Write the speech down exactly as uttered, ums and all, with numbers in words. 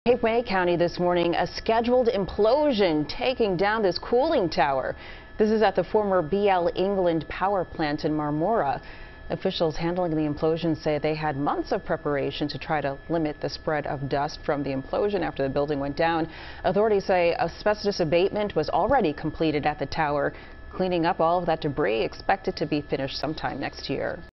Cape May County this morning, a scheduled implosion taking down this cooling tower. This is at the former B L England power plant in Marmora. Officials handling the implosion say they had months of preparation to try to limit the spread of dust from the implosion after the building went down. Authorities say asbestos abatement was already completed at the tower. Cleaning up all of that debris expected to be finished sometime next year.